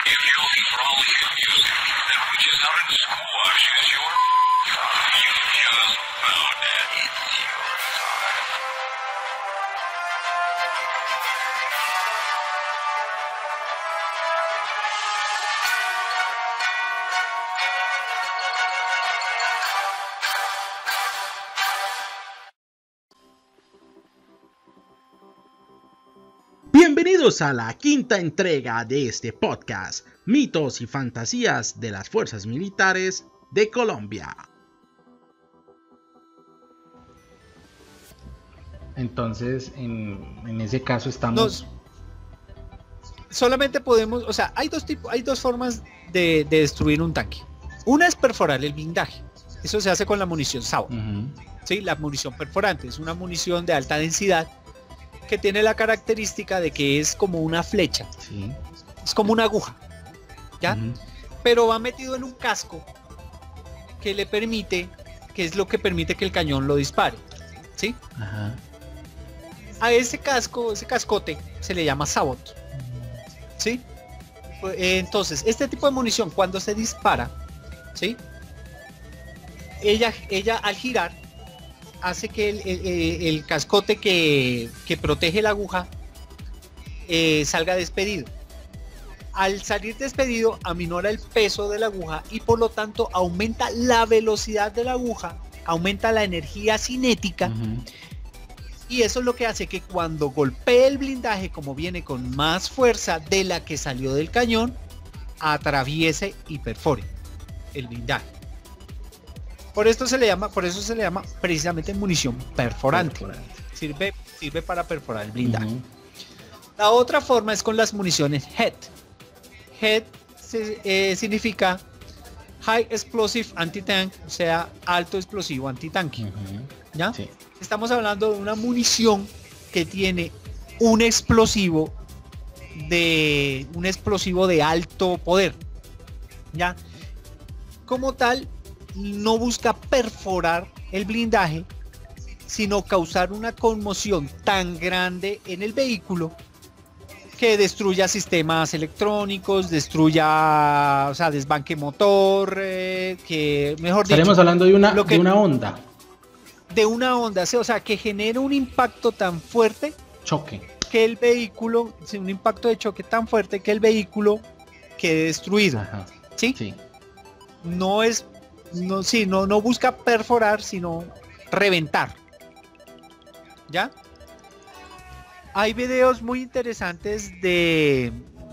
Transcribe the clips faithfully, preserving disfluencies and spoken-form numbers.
If you're looking for all the issues that reaches out and squashes your thought, you just found it. It's your time. Bienvenidos a la quinta entrega de este podcast, Mitos y Fantasías de las Fuerzas Militares de Colombia. Entonces, en, en ese caso estamos... Nos, solamente podemos, o sea, hay dos tipos, hay dos formas de, de destruir un tanque. Una es perforar el blindaje. Eso se hace con la munición Sabot. Uh-huh. ¿Sí? La munición perforante es una munición de alta densidad que tiene la característica de que es como una flecha, sí. Es como una aguja, ¿ya? Uh-huh. Pero va metido en un casco que le permite, que es lo que permite que el cañón lo dispare, ¿sí? Uh-huh. A ese casco, ese cascote, se le llama Sabot, ¿sí? Entonces, este tipo de munición, cuando se dispara, ¿sí? Ella, ella al girar, hace que el, el, el cascote que, que protege la aguja eh, salga despedido. Al salir despedido aminora el peso de la aguja y por lo tanto aumenta la velocidad de la aguja, aumenta la energía cinética. Uh-huh. Y eso es lo que hace que cuando golpee el blindaje, como viene con más fuerza de la que salió del cañón, atraviese y perfore el blindaje. Por esto se le llama, por eso se le llama precisamente munición perforante. perforante. Sirve, sirve para perforar el blindaje. Uh-huh. La otra forma es con las municiones H E T. H E T eh, significa High Explosive Anti-Tank, o sea, alto explosivo antitanque. Uh-huh. ¿Ya? Sí. Estamos hablando de una munición que tiene un explosivo de un explosivo de alto poder. ¿Ya? Como tal, no busca perforar el blindaje, sino causar una conmoción tan grande en el vehículo que destruya sistemas electrónicos, destruya, o sea, desbanque motor, eh, que mejor dicho... Estaremos hablando de una, lo que, de una onda. De una onda, o sea, que genere un impacto tan fuerte... Choque. Que el vehículo, un impacto de choque tan fuerte que el vehículo quede destruido. Ajá. ¿Sí? Sí. No es... No, sí, no, no busca perforar, sino reventar. ¿Ya? Hay videos muy interesantes de,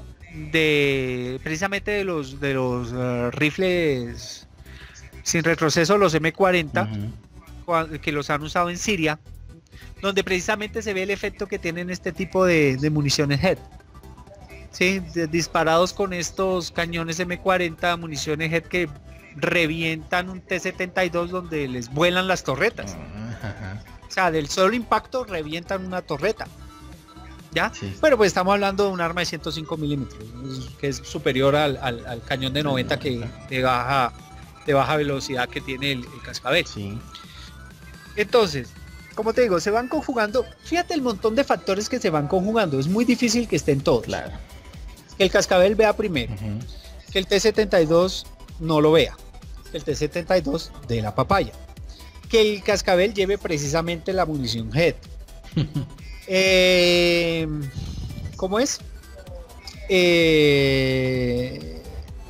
de precisamente de los de los uh, rifles sin retroceso, los eme cuarenta, uh-huh. que los han usado en Siria, donde precisamente se ve el efecto que tienen este tipo de, de municiones H E T. Sí, de, disparados con estos cañones eme cuarenta, municiones H E T que revientan un te setenta y dos donde les vuelan las torretas. Uh-huh. O sea, del solo impacto revientan una torreta. ¿Ya? Sí. Pero pues estamos hablando de un arma de ciento cinco milímetros, que es superior al, al, al cañón de noventa que de baja, de baja velocidad que tiene el, el cascabel. Sí. Entonces, como te digo, se van conjugando. Fíjate el montón de factores que se van conjugando. Es muy difícil que estén todos. Claro. Que el cascabel vea primero. Uh-huh. Que el te setenta y dos no lo vea, el te setenta y dos de la papaya, que el cascabel lleve precisamente la munición H E T. eh, ¿Cómo es? Eh,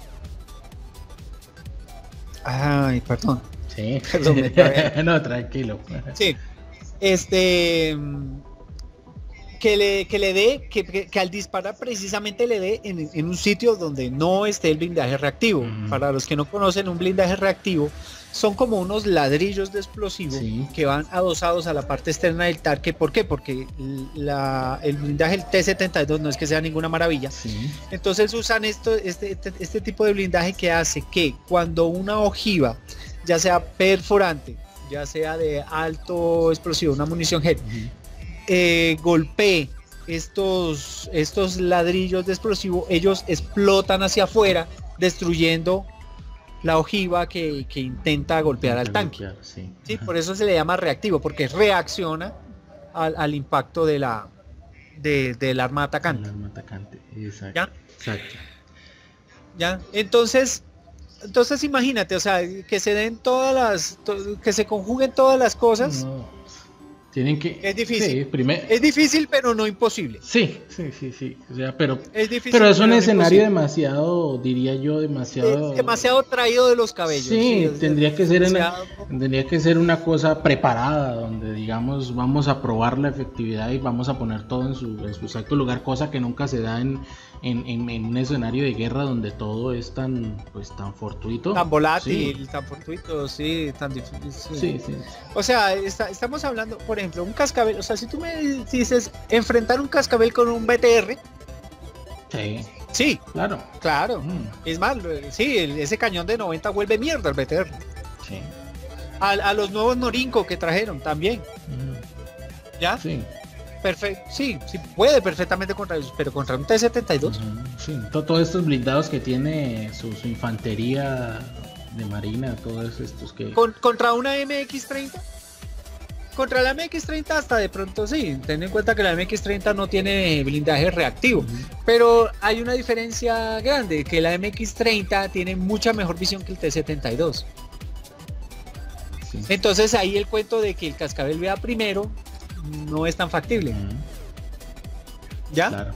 ay, perdón. Sí. Perdón, me no, tranquilo. Sí. Este... Que le, que le dé, que, que, que al disparar precisamente le dé en, en un sitio donde no esté el blindaje reactivo. Uh-huh. Para los que no conocen, un blindaje reactivo son como unos ladrillos de explosivo, sí, que van adosados a la parte externa del tanque. ¿Por qué? Porque la, el blindaje del te setenta y dos no es que sea ninguna maravilla. Sí. Entonces usan esto, este, este, este tipo de blindaje que hace que cuando una ojiva, ya sea perforante, ya sea de alto explosivo, una munición H E T, uh-huh. Eh, golpee estos, estos ladrillos de explosivo, ellos explotan hacia afuera, destruyendo la ojiva que, que intenta golpear al tanque. Golpear, sí. Sí, por eso se le llama reactivo, porque reacciona al, al impacto de la de, del arma atacante. El arma atacante, exacto. ¿Ya? Exacto. ¿Ya? Entonces, entonces imagínate, o sea, que se den todas las, to- que se conjuguen todas las cosas. No. Tienen que... Es difícil. Sí, primer... Es difícil, pero no imposible. Sí, sí, sí, sí. O sea, pero, Es difícil, pero es un pero no escenario imposible. demasiado, diría yo, demasiado... Es demasiado traído de los cabellos. Sí, o sea, tendría que ser en- demasiado- tendría que ser una cosa preparada, donde digamos vamos a probar la efectividad y vamos a poner todo en su, en su exacto lugar, cosa que nunca se da en, en, en- en un escenario de guerra donde todo es tan, pues, tan fortuito. tan volátil, Sí, tan fortuito, sí, tan difícil. Sí. sí, sí. O sea, está- estamos hablando, por ejemplo, un cascabel. O sea, si tú me dices enfrentar un cascabel con un B T R, Sí, sí, claro. claro. Mm, Es más, lo- sí, el- ese cañón de noventa vuelve mierda el B T R. sí. A, a los nuevos Norinco que trajeron también, Mm, ¿ya? sí. Perfecto, sí, sí, puede perfectamente contra ellos, pero contra un T setenta y dos. Ujú, sí. To- Todos estos blindados que tiene su, su infantería de marina, todos estos que... Con- contra una M X treinta. Contra la M X treinta hasta de pronto sí, ten en cuenta que la M X treinta no tiene blindaje reactivo, Ujú. pero hay una diferencia grande, que la M X treinta tiene mucha mejor visión que el T setenta y dos. Sí. Entonces ahí el cuento de que el cascabel vea primero no es tan factible, Ujú, ¿ya? claro.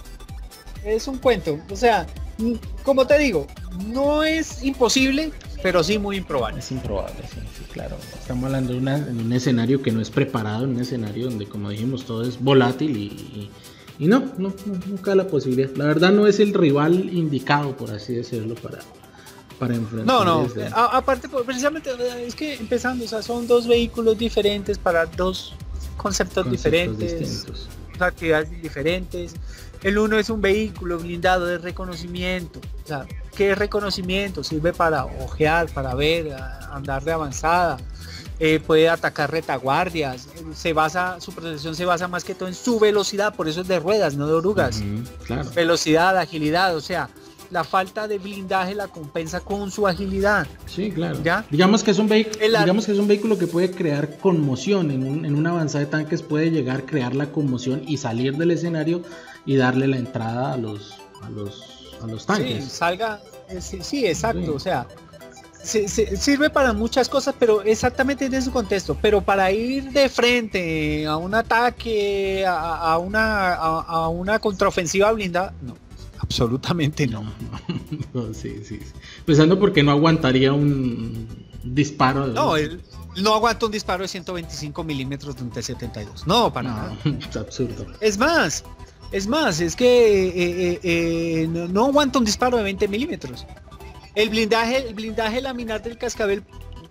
Es un cuento, o sea, mm, como te digo, no es imposible, pero sí muy improbable. Es improbable, sí, sí, claro. Estamos hablando de, una- de un escenario que no es preparado, un escenario donde, como dijimos, todo es volátil y, y- y no, no, no, no cabe la posibilidad. La verdad no es el rival indicado, por así decirlo, para, para enfrentar. No, no, desde- a- aparte, pues, precisamente, es que empezando, o sea, son dos vehículos diferentes para dos conceptos, conceptos diferentes, distintos. actividades diferentes. El uno es un vehículo blindado de reconocimiento. O sea, ¿qué es reconocimiento? Sirve para ojear, para ver, a- andar de avanzada. Eh, puede atacar retaguardias. Se basa, su protección se basa más que todo en su velocidad, por eso es de ruedas, no de orugas. Ujú, claro. Velocidad, agilidad, o sea, la falta de blindaje la compensa con su agilidad. Sí, claro. ¿Ya? Digamos que es un vehículo, El ar- digamos que es un vehículo que puede crear conmoción en un, en una avanzada de tanques, puede llegar a crear la conmoción y salir del escenario y darle la entrada a los a los a los tanques. Sí, salga, eh, sí, sí, exacto, Sí. o sea, se- se- sirve para muchas cosas, pero exactamente en su contexto, pero para ir de frente a un ataque, a, a una a, a una contraofensiva blindada, no, absolutamente no. No, sí, sí, sí. Pensando porque no aguantaría un disparo. de- No, él no aguanta un disparo de ciento veinticinco milímetros de un T setenta y dos, no, para nada. no, es absurdo. Es más, es más, es que eh, eh, eh, no, no aguanta un disparo de veinte milímetros. El blindaje, el blindaje laminar del cascabel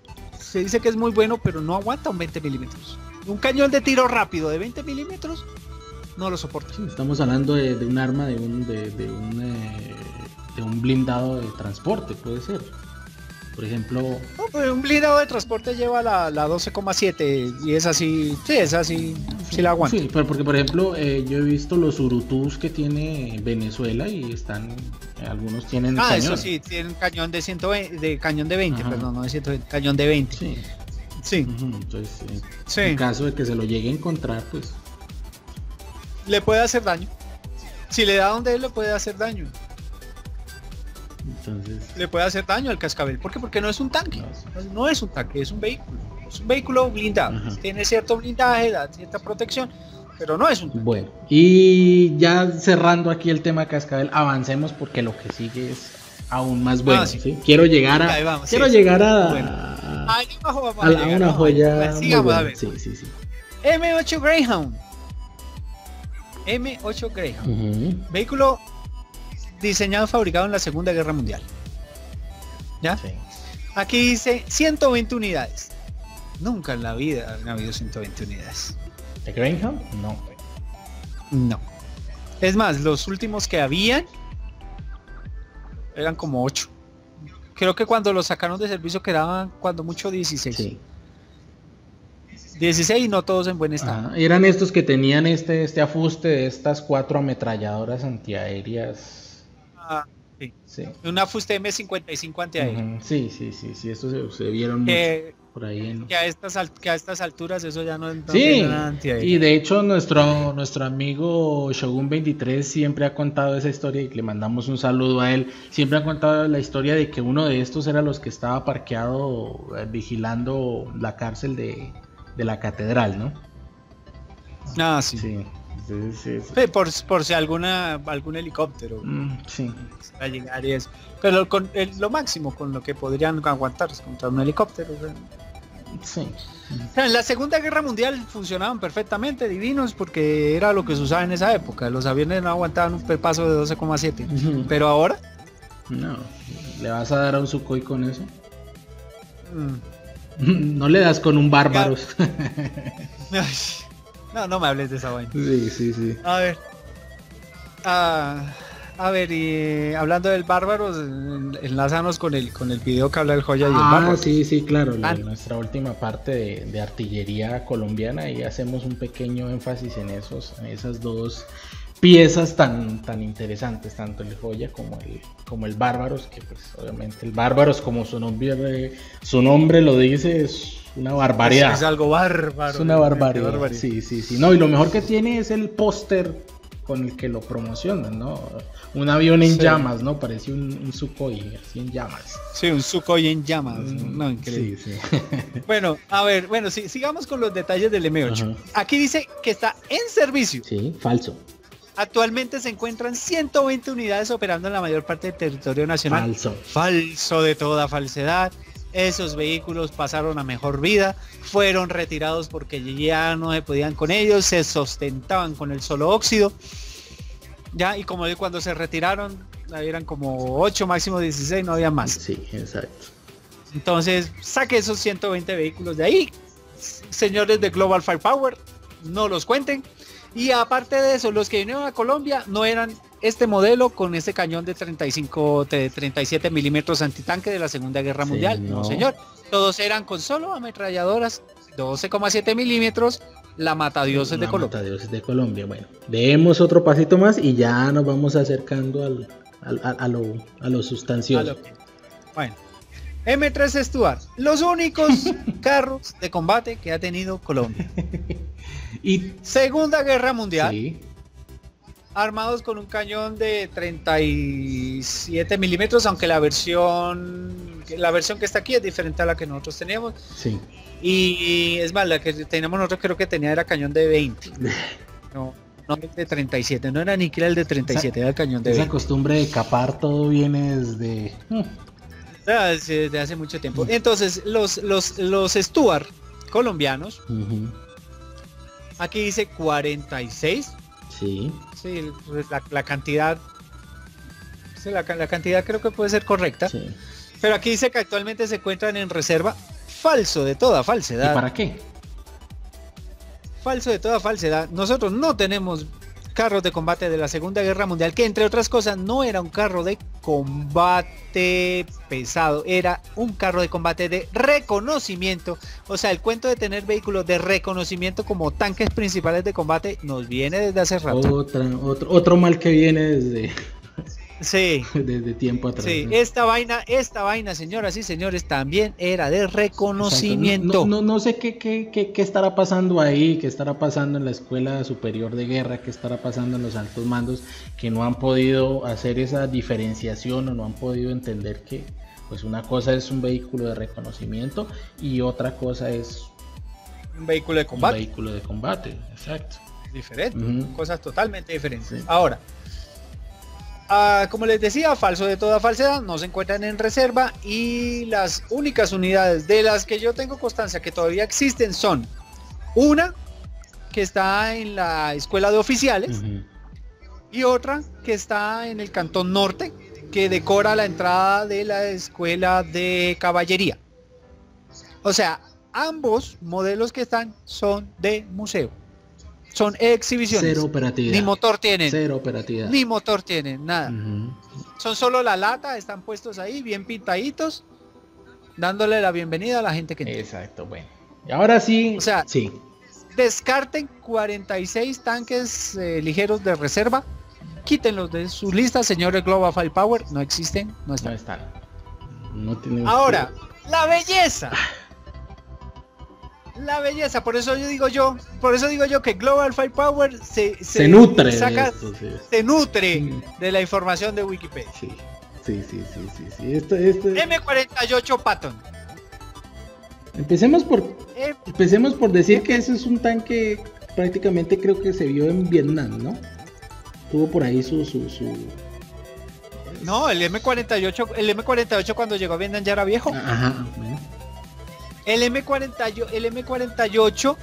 se dice que es muy bueno, pero no aguanta un veinte milímetros. Un cañón de tiro rápido de veinte milímetros no lo soporta. Sí, estamos hablando de, de un arma, de un de, de un eh, de un blindado de transporte, puede ser. Por ejemplo, No, pero un blindado de transporte lleva la, la doce coma siete y es así, sí, es así, sí la aguanta. sí, pero porque por ejemplo eh, yo he visto los Urutús que tiene Venezuela y están, eh, algunos tienen Ah, cañón. eso sí, tiene un cañón de ciento veinte, de cañón de veinte, Ajá. perdón, no de ciento veinte, cañón de veinte. Sí. Sí, Ujú, entonces, eh, sí. en caso de que se lo llegue a encontrar, pues Le puede hacer daño. Si le da donde él le puede hacer daño. entonces Le puede hacer daño al cascabel. ¿Por qué? Porque no es un tanque. no, No es un tanque, es un vehículo. Es un vehículo blindado. Ajá. Tiene cierto blindaje, da cierta protección, pero no es un tanque. bueno, y ya cerrando aquí el tema cascabel, avancemos porque lo que sigue es aún más bueno. Ah, sí. ¿sí? Quiero llegar a Ahí vamos, quiero sí, llegar a, bueno. a- Ahí abajo vamos a a la- a llegar, una ¿no? joya Pues muy sigamos a buena. ver. Sí, sí, sí. M ocho Greyhound. M ocho Greyhound. Ujú. Vehículo diseñado y fabricado en la Segunda Guerra Mundial. ¿Ya? Sí. Aquí dice ciento veinte unidades. Nunca en la vida han habido ciento veinte unidades. ¿De Greyhound? No. No. Es más, los últimos que habían eran como ocho. Creo que cuando los sacaron de servicio quedaban cuando mucho dieciséis. Sí. dieciséis y no todos en buen estado. Ajá, eran estos que tenían este, este afuste de estas cuatro ametralladoras antiaéreas. Ah, sí. Sí. Una Fuste M cincuenta y cinco antiaéreo. Ujú, sí, sí, sí, sí, estos se, se vieron mucho. Que, por ahí en... Que a estas, al- que a estas alturas eso ya no, no Sí, tiene nada antiaéreo. y de hecho nuestro, nuestro amigo Shogun veintitrés siempre ha contado esa historia y le mandamos un saludo a él. Siempre ha contado la historia de que uno de estos era los que estaba parqueado eh, vigilando la cárcel de, de la catedral, ¿no? Ah, sí. Sí, sí, sí, sí. Sí, por, por si alguna algún helicóptero Mm, sí. va a llegar y eso. Pero con el- lo máximo con lo que podrían aguantar es contra un helicóptero. O sea. Sí. O sea, en la Segunda Guerra Mundial funcionaban perfectamente, divinos, porque era lo que se usaba en esa época. Los aviones no aguantaban un pepazo de doce coma siete. Ujú. Pero ahora... No, ¿le vas a dar a un Sukhoi con eso? mm, No le das con un bárbaros. ay, no, no me hables de esa vaina. Sí, sí, sí. A ver. Ah, a ver, y eh, hablando del bárbaro, en- enlázanos con el con el video que habla del joya y el Ah, bárbaro. sí, sí, claro, la- Ah. nuestra última parte de, de artillería colombiana y hacemos un pequeño énfasis en esos, en esas dos piezas tan, tan interesantes, tanto el joya como el, como el bárbaros, que pues obviamente el bárbaros como su nombre, su nombre lo dice, es una barbaridad. Es, es algo bárbaro. Es una Dios mío, qué barbaridad. barbaridad. Sí, sí, sí. No, y lo mejor que tiene es el póster con el que lo promocionan, ¿no? Un avión en Sí. llamas, ¿no? Parece un, un Sukhoi, así en llamas. Sí, un Sukhoi en llamas. Mm, No, increíble. Sí, sí. Bueno, a ver, bueno, sí, sigamos con los detalles del M ocho. Ajá. Aquí dice que está en servicio. Sí, falso. Actualmente se encuentran ciento veinte unidades operando en la mayor parte del territorio nacional. Falso. Falso de toda falsedad. Esos vehículos pasaron a mejor vida, fueron retirados porque ya no se podían con ellos, se sustentaban con el solo óxido. Ya, y como de cuando se retiraron, eran como ocho, máximo dieciséis, no había más. Sí, exacto. Entonces, saque esos ciento veinte vehículos de ahí, señores de Global Firepower, no los cuenten. Y aparte de eso, los que vinieron a Colombia no eran este modelo con ese cañón de treinta y cinco, de treinta y siete milímetros antitanque de la Segunda Guerra Sí, Mundial. No. no. señor. Todos eran con solo ametralladoras doce coma siete milímetros, la matadioses de La Colombia. Matadioses de Colombia. Bueno, demos otro pasito más y ya nos vamos acercando al, al- a, a lo, a lo A sustancioso. lo que- Bueno, M tres Stuart, los únicos carros de combate que ha tenido Colombia. Y Segunda Guerra Mundial, sí, armados con un cañón de treinta y siete milímetros, aunque la versión la versión que está aquí es diferente a la que nosotros teníamos. sí. Y es más, la que teníamos nosotros creo que tenía era cañón de veinte. No, no el de treinta y siete, no era ni siquiera el de treinta y siete, era el cañón de Esa veinte. costumbre de capar todo viene desde... Ah, Desde hace mucho tiempo. Entonces, los, los, los Stuart colombianos, Ujú. aquí dice cuarenta y seis. Sí, Sí, la, la cantidad. Sí, la, la cantidad creo que puede ser correcta. sí. Pero aquí dice que actualmente se encuentran en reserva. Falso de toda ¿Y falsedad. para qué? Falso de toda falsedad. Nosotros no tenemos carros de combate de la Segunda Guerra Mundial, que entre otras cosas no era un carro de combate pesado, era un carro de combate de reconocimiento. O sea, el cuento de tener vehículos de reconocimiento como tanques principales de combate nos viene desde hace rato. Otra, otro, otro mal que viene desde, Sí. desde tiempo atrás. Sí, ¿no? esta vaina, esta vaina, señoras y señores, también era de reconocimiento. Exacto. No, no, no sé qué, qué, qué, qué estará pasando ahí, qué estará pasando en la Escuela Superior de Guerra, qué estará pasando en los altos mandos, que no han podido hacer esa diferenciación o no han podido entender que pues una cosa es un vehículo de reconocimiento y otra cosa es Un vehículo de un combate, vehículo de combate. Exacto. diferente, Ujú. cosas totalmente diferentes. Sí. Ahora, ah, como les decía, falso de toda falsedad, no se encuentran en reserva y las únicas unidades de las que yo tengo constancia que todavía existen son una que está en la escuela de oficiales Ujú. y otra que está en el Cantón Norte, que decora la entrada de la escuela de caballería. O sea, ambos modelos que están son de museo, son exhibiciones. Cero operatividad. Ni motor tienen, Cero operatividad. ni motor tienen, nada. Ujú. Son solo la lata, están puestos ahí, bien pintaditos, dándole la bienvenida a la gente que entra. Exacto, bueno. Y ahora sí, O sea, sí. Descarten cuarenta y seis tanques eh, ligeros de reserva, quítenlos de su lista, señores Global Firepower, no existen, no No están. están. No tienen. Ahora, la belleza La belleza, por eso yo digo yo, por eso digo yo que Global Firepower se, se, se nutre saca, de esto, sí. se nutre Mm. de la información de Wikipedia. Sí, sí, sí, sí, sí, sí. Esto, esto... M cuarenta y ocho Patton. Empecemos por, Eh, empecemos por decir que ese es un tanque prácticamente creo que se vio en Vietnam, ¿no? Tuvo por ahí su, su, su... no, el M cuarenta y ocho, el M cuarenta y ocho cuando llegó a Vietnam ya era viejo. Ajá, bueno. El M cuarenta y ocho, el M cuarenta y ocho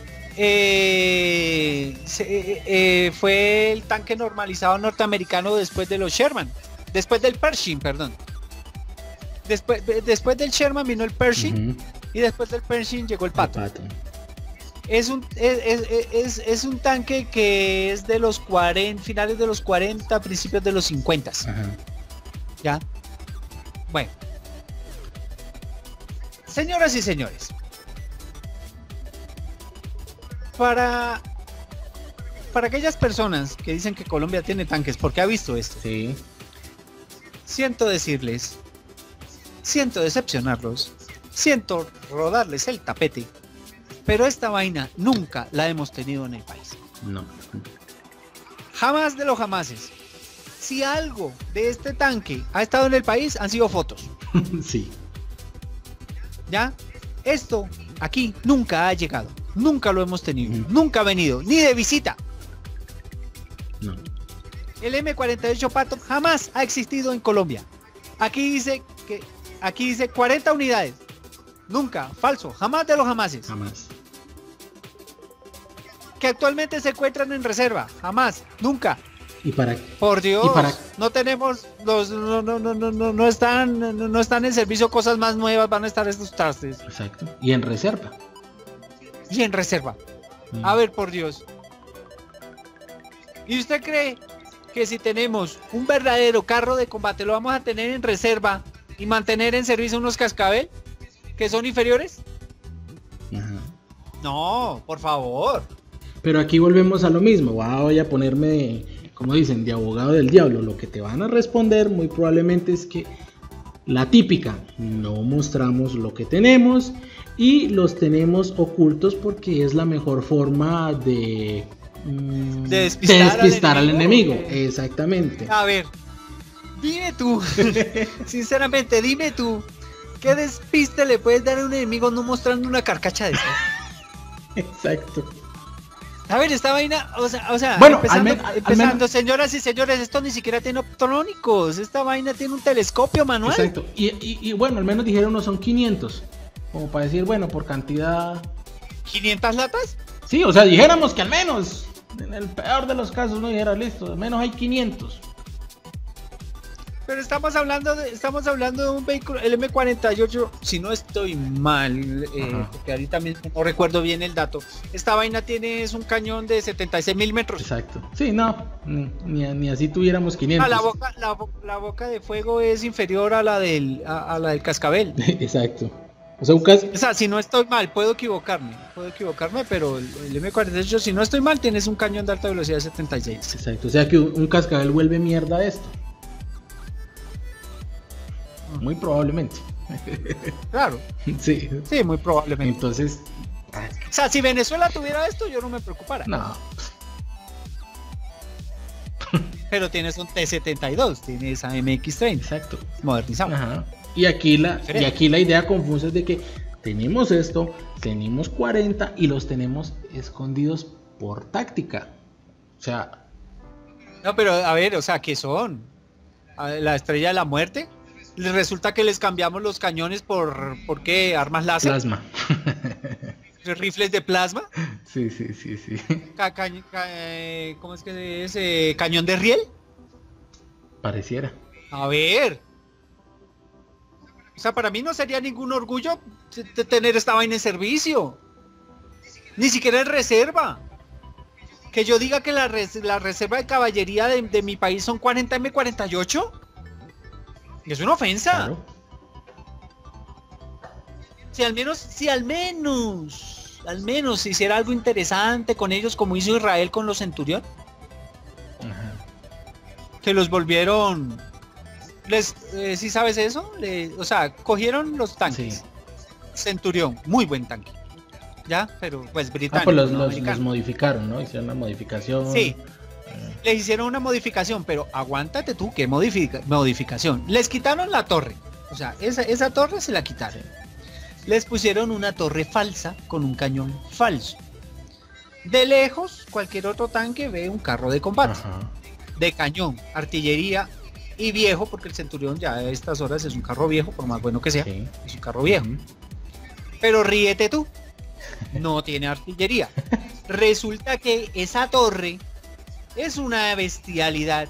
eh, se, eh, eh, fue el tanque normalizado norteamericano después de los Sherman, después del Pershing, perdón. Después, de, después del Sherman vino el Pershing, uh-huh. Y después del Pershing llegó el Patton. El Patton. Es un es, es, es, es un tanque que es de los cuarenta, finales de los cuarenta, principios de los cincuenta. Uh-huh. ¿Ya? Bueno. Señoras y señores, para, para aquellas personas que dicen que Colombia tiene tanques, porque ha visto esto, sí. Siento decirles, siento decepcionarlos, siento rodarles el tapete, pero esta vaina nunca la hemos tenido en el país. No. Jamás de los jamases. Si algo de este tanque ha estado en el país, han sido fotos. Sí. ¿Ya? Esto aquí nunca ha llegado, nunca lo hemos tenido, uh-huh. Nunca ha venido, ni de visita. No. El M cuarenta y ocho Patton jamás ha existido en Colombia. Aquí dice que aquí dice cuarenta unidades. Nunca, falso, jamás de los jamases. Jamás. Que actualmente se encuentran en reserva, jamás, nunca. ¿Y para Por Dios, ¿Y para... no tenemos los no no no no no no están no, no están en servicio cosas más nuevas, van a estar estos trastes. Exacto. Y en reserva. Y en reserva. Mm. A ver, por Dios. ¿Y usted cree que si tenemos un verdadero carro de combate lo vamos a tener en reserva y mantener en servicio unos cascabel que son inferiores? Ajá. No, por favor. Pero aquí volvemos a lo mismo. Voy a ponerme, como dicen, de abogado del diablo. Lo que te van a responder muy probablemente es que la típica, no mostramos lo que tenemos y los tenemos ocultos porque es la mejor forma de, mm, de despistar, de despistar al, al enemigo. enemigo. Exactamente. A ver, dime tú, sinceramente, dime tú, ¿qué despiste le puedes dar a un enemigo no mostrando una carcacha de eso? Exacto. A ver, esta vaina, o sea, o sea bueno, empezando, al men, al empezando menos... señoras y señores, esto ni siquiera tiene optrónicos, esta vaina tiene un telescopio manual. Exacto, y, y, y bueno, al menos dijeron no son quinientos, como para decir, bueno, por cantidad... ¿quinientas latas? Sí, o sea, dijéramos que al menos, en el peor de los casos, no dijera, listo, al menos hay quinientos. Pero estamos hablando de, estamos hablando de un vehículo, el M cuarenta y ocho, si no estoy mal, eh, porque ahorita mismo no recuerdo bien el dato. Esta vaina tiene es un cañón de setenta y seis milímetros. Exacto. Sí, no, ni, ni así tuviéramos quinientos. Ah, la boca, la, la boca de fuego es inferior a la del, a, a la del cascabel. Exacto. O sea, un cas... o sea, si no estoy mal, puedo equivocarme, puedo equivocarme, pero el, el M cuarenta y ocho, si no estoy mal, tienes un cañón de alta velocidad de setenta y seis. Exacto. O sea que un, un cascabel vuelve mierda esto. Muy probablemente. Claro. Sí. Sí, muy probablemente. Entonces. O sea, si Venezuela tuviera esto, yo no me preocupara. No. Pero tienes un T setenta y dos, tienes a M X treinta. Exacto. Modernizado. Ajá. Y aquí la, y aquí la idea confusa es de que tenemos esto, tenemos cuarenta y los tenemos escondidos por táctica. O sea. No, pero a ver, o sea, ¿qué son? ¿La estrella de la muerte? Les resulta que les cambiamos los cañones por, ¿por qué? ¿Armas láser? Plasma. ¿Rifles de plasma? Sí, sí, sí, sí. Ca ca ca ¿Cómo es que es? Eh, ¿Cañón de riel? Pareciera. A ver. O sea, para mí no sería ningún orgullo de tener esta vaina en servicio. Ni siquiera en reserva. Que yo diga que la, res la reserva de caballería de, de mi país son cuarenta M cuarenta y ocho. Es una ofensa. Claro. Si al menos, si al menos, al menos se hiciera algo interesante con ellos como hizo Israel con los Centurión. Ajá. Que los volvieron, les, eh, ¿sí sabes eso? Le, o sea, cogieron los tanques. Sí. Centurión, muy buen tanque. ya, pero pues Ah, británico, pues los, no los, americano. los modificaron, ¿no? Hicieron una modificación. Sí, Eh, les hicieron una modificación, pero aguántate tú, ¿qué modifica modificación? Les quitaron la torre, o sea, esa, esa torre se la quitaron. Les pusieron una torre falsa con un cañón falso. De lejos, cualquier otro tanque ve un carro de combate, Ajá. de cañón, artillería y viejo, porque el Centurión ya a estas horas es un carro viejo, por más bueno que sea, Sí. es un carro viejo. Ujú. Pero ríete tú, no tiene artillería. Resulta que esa torre es una bestialidad,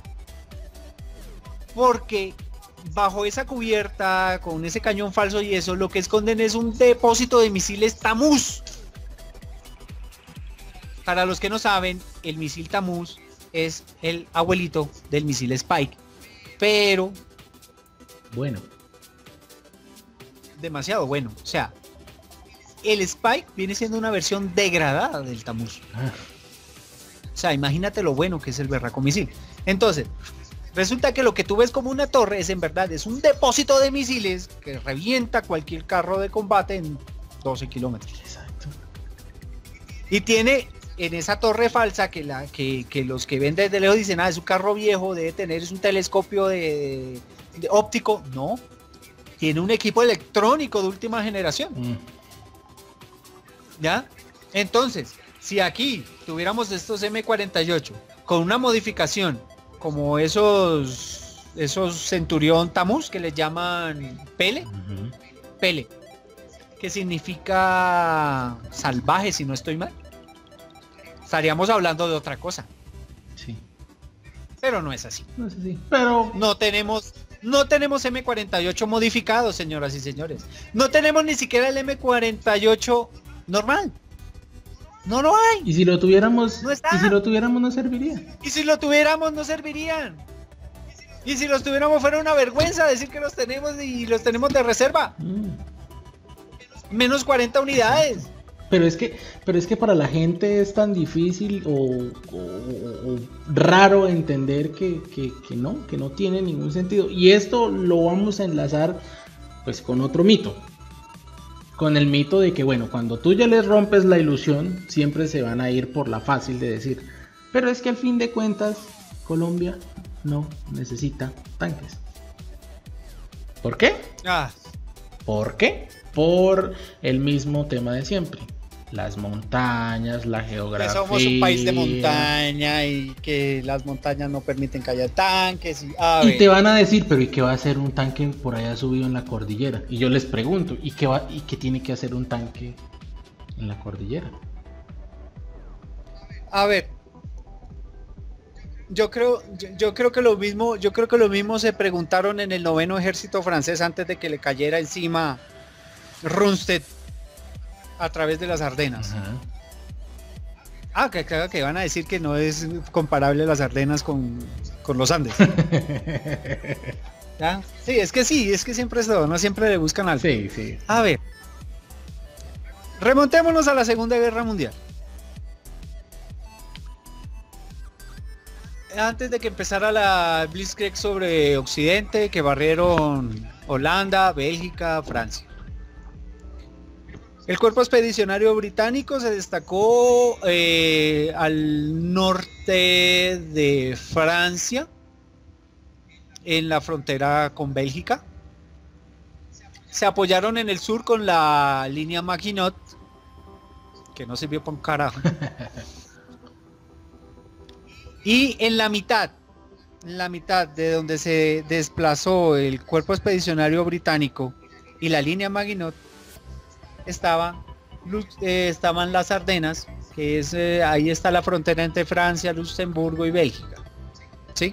porque bajo esa cubierta, con ese cañón falso y eso, lo que esconden es un depósito de misiles Tamuz. Para los que no saben, el misil Tamuz es el abuelito del misil Spike, pero Bueno. demasiado bueno. O sea, el Spike viene siendo una versión degradada del Tamuz. Ah, O sea, imagínate lo bueno que es el berraco misil. Entonces, resulta que lo que tú ves como una torre es en verdad es un depósito de misiles que revienta cualquier carro de combate en doce kilómetros. exacto. Y tiene en esa torre falsa que, la, que, que los que ven desde lejos dicen, ah, es un carro viejo, debe tener es un telescopio de, de óptico. No, tiene un equipo electrónico de última generación. Mm. ¿Ya? Entonces, si aquí tuviéramos estos eme cuarenta y ocho con una modificación como esos esos Centurión Tamuz que les llaman Pele, Ujú. Pele, que significa salvaje si no estoy mal, estaríamos hablando de otra cosa, Sí. pero no es así. No sé si. Pero. No tenemos no tenemos eme cuarenta y ocho modificado, señoras y señores. No tenemos ni siquiera el eme cuarenta y ocho normal. No lo hay. Y si lo tuviéramos. No está. Y si lo tuviéramos, no serviría. Y si lo tuviéramos, no servirían. Y si los tuviéramos, fuera una vergüenza decir que los tenemos y los tenemos de reserva. Mm. Menos cuarenta unidades. Pero es que, pero es que para la gente es tan difícil o, o- o raro entender que, que- que no, que no tiene ningún sentido. Y esto lo vamos a enlazar pues con otro mito. Con el mito de que, bueno, cuando tú ya les rompes la ilusión, siempre se van a ir por la fácil de decir, pero es que al fin de cuentas, Colombia no necesita tanques. ¿Por qué? Ah, ¿Por qué? Por el mismo tema de siempre. Las montañas, la que geografía. somos un país de montaña y que las montañas no permiten que haya tanques. Y, a Y ver, te van a decir, pero ¿y qué va a hacer un tanque por allá subido en la cordillera? Y yo les pregunto, ¿y qué va, y qué tiene que hacer un tanque en la cordillera? a ver. Yo creo, yo, yo creo que lo mismo, yo creo que lo mismo se preguntaron en el noveno ejército francés antes de que le cayera encima Rundstedt a través de las Ardenas. Ajá. Ah, que claro que van a decir que no es comparable las Ardenas con, con los Andes. ¿Ya? Sí, es que sí, es que siempre es todo, no siempre le buscan algo. Sí, sí. A ver, remontémonos a la Segunda Guerra Mundial. Antes de que empezara la Blitzkrieg sobre Occidente, que barrieron Holanda, Bélgica, Francia. El cuerpo expedicionario británico se destacó eh, al norte de Francia, en la frontera con Bélgica. Se apoyaron en el sur con la línea Maginot, que no sirvió para un carajo. Y en la mitad, en la mitad de donde se desplazó el cuerpo expedicionario británico y la línea Maginot, estaba, eh, estaban las Ardenas, que es eh, ahí está la frontera entre Francia, Luxemburgo y Bélgica. ¿Sí?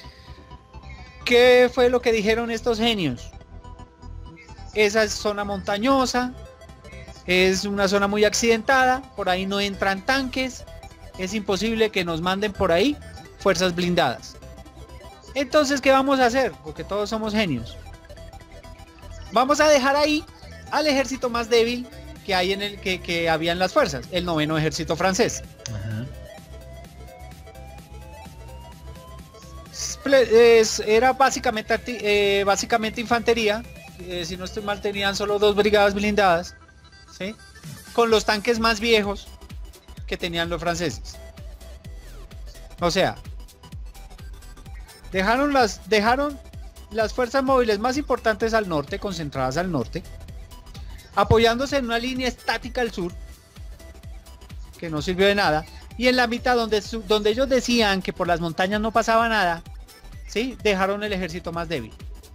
¿Qué fue lo que dijeron estos genios? Esa es zona montañosa, es una zona muy accidentada, por ahí no entran tanques, es imposible que nos manden por ahí fuerzas blindadas. Entonces, ¿qué vamos a hacer? Porque todos somos genios. Vamos a dejar ahí al ejército más débil que hay en el que, que había en las fuerzas, el noveno ejército francés. Ajá. Es, era básicamente, eh, básicamente infantería, eh, si no estoy mal tenían solo dos brigadas blindadas, ¿sí? con los tanques más viejos que tenían los franceses. O sea, dejaron las, dejaron las fuerzas móviles más importantes al norte, concentradas al norte, apoyándose en una línea estática al sur, que no sirvió de nada, y en la mitad donde, donde ellos decían que por las montañas no pasaba nada, ¿sí? Dejaron el ejército más débil.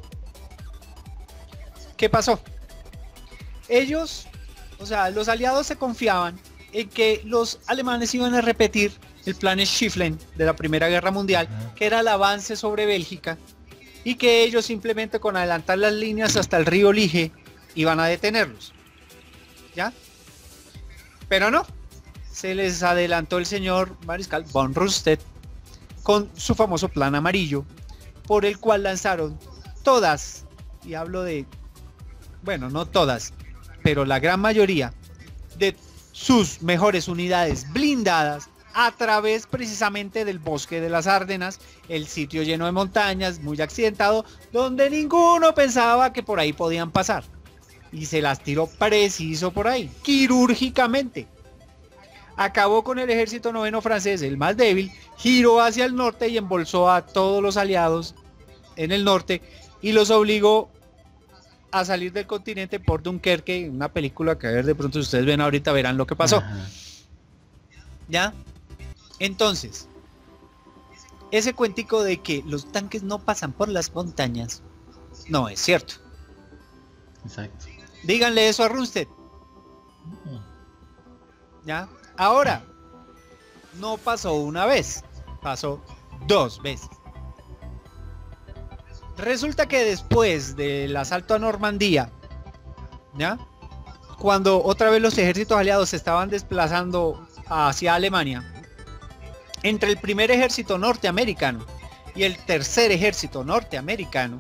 ¿Qué pasó? Ellos, o sea, los aliados se confiaban en que los alemanes iban a repetir el plan Schieffelin de la Primera Guerra Mundial, que era el avance sobre Bélgica, y que ellos simplemente con adelantar las líneas hasta el río Lige iban a detenerlos, ¿ya? Pero no, se les adelantó el señor mariscal von Rundstedt con su famoso plan amarillo, por el cual lanzaron todas, y hablo de, bueno, no todas, pero la gran mayoría de sus mejores unidades blindadas a través precisamente del bosque de las Ardenas, el sitio lleno de montañas, muy accidentado, donde ninguno pensaba que por ahí podían pasar. Y se las tiró preciso por ahí, quirúrgicamente. Acabó con el ejército noveno francés, el más débil, giró hacia el norte y embolsó a todos los aliados en el norte y los obligó a salir del continente por Dunkerque, una película que a ver de pronto si ustedes ven ahorita verán lo que pasó. Ajá. ¿Ya? Entonces, ese cuentico de que los tanques no pasan por las montañas, no es cierto. Exacto. Díganle eso a Rundstedt. ¿Ya? Ahora, no pasó una vez, pasó dos veces. Resulta que después del asalto a Normandía, ¿ya? Cuando otra vez los ejércitos aliados se estaban desplazando hacia Alemania, entre el primer ejército norteamericano y el tercer ejército norteamericano,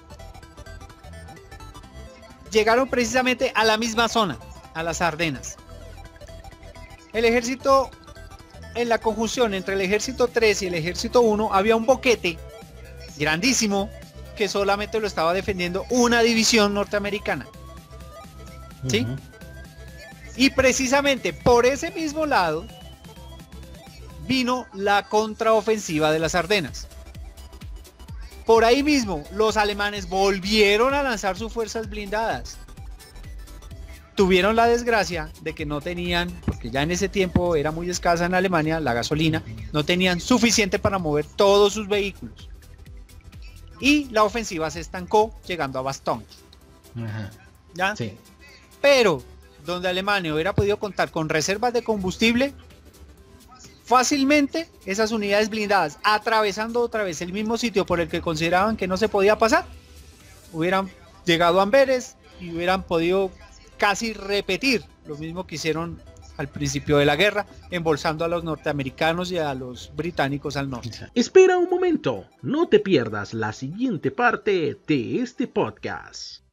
llegaron precisamente a la misma zona, a las Ardenas. El ejército, en la conjunción entre el ejército tres y el ejército uno, había un boquete grandísimo que solamente lo estaba defendiendo una división norteamericana. ¿Sí? Uh-huh. Y precisamente por ese mismo lado vino la contraofensiva de las Ardenas. Por ahí mismo los alemanes volvieron a lanzar sus fuerzas blindadas. Tuvieron la desgracia de que no tenían, porque ya en ese tiempo era muy escasa en Alemania la gasolina, no tenían suficiente para mover todos sus vehículos. Y la ofensiva se estancó llegando a Bastogne. Ajá. ¿Ya? Sí. Pero donde Alemania hubiera podido contar con reservas de combustible, fácilmente esas unidades blindadas, atravesando otra vez el mismo sitio por el que consideraban que no se podía pasar, hubieran llegado a Amberes y hubieran podido casi repetir lo mismo que hicieron al principio de la guerra, embolsando a los norteamericanos y a los británicos al norte. Espera un momento, no te pierdas la siguiente parte de este podcast.